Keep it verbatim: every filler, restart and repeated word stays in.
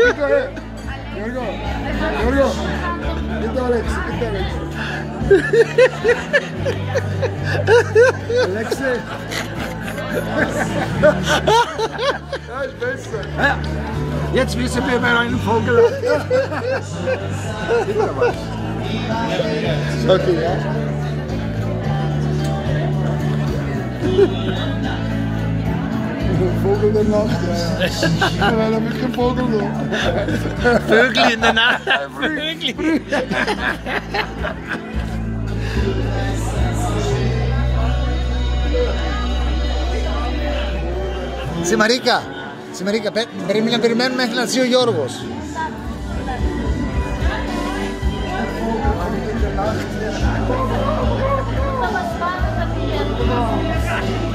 Bitte, Jorgo, Jorgo, bitte Alex, bitte Alex. Alexe. Ja, ist besser. Ja, jetzt wissen wir, wer einen Vogel hat. Okay, ja. Vogel der Nacht, ja, ja. Nein, da bin ich kein Vogel noch. Vögel in der Nacht. Vögel. Si Marika, si Marika, primi per me me la zio Yorgos. Was war das?